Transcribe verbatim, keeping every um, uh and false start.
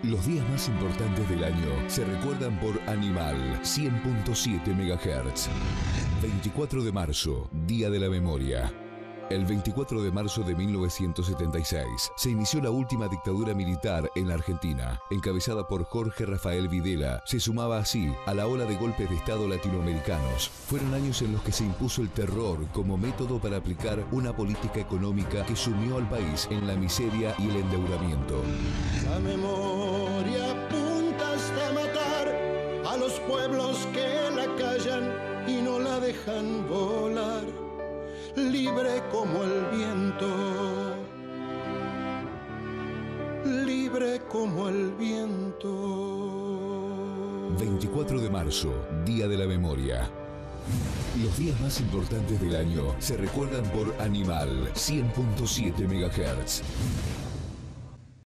Los días más importantes del año se recuerdan por Animal cien punto siete megahertz. veinticuatro de marzo, Día de la Memoria. El veinticuatro de marzo de mil novecientos setenta y seis se inició la última dictadura militar en la Argentina, encabezada por Jorge Rafael Videla. Se sumaba así a la ola de golpes de Estado latinoamericanos. Fueron años en los que se impuso el terror como método para aplicar una política económica que sumió al país en la miseria y el endeudamiento. La memoria apunta hasta matar a los pueblos que la callan y no la dejan volar, libre como el viento, libre como el viento. veinticuatro de marzo, Día de la Memoria. Los días más importantes del año se recuerdan por Animal cien punto siete megahertz.